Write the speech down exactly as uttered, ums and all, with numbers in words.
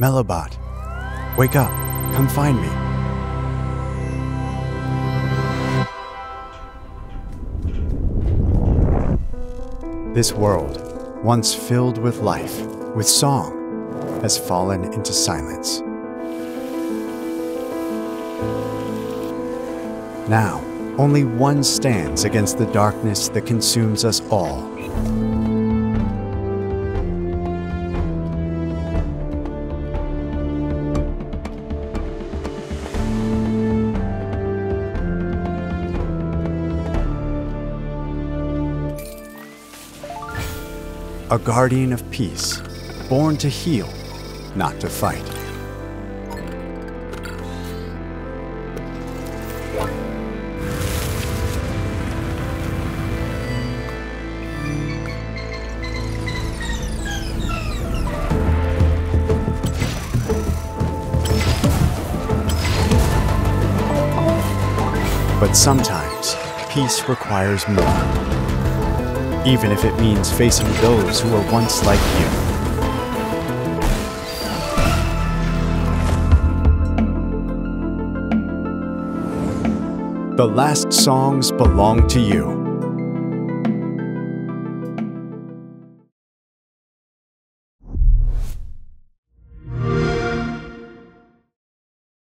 Melobot, wake up, come find me. This world, once filled with life, with song, has fallen into silence. Now, only one stands against the darkness that consumes us all. A guardian of peace, born to heal, not to fight. But sometimes, peace requires more, even if it means facing those who were once like you. The last songs belong to you.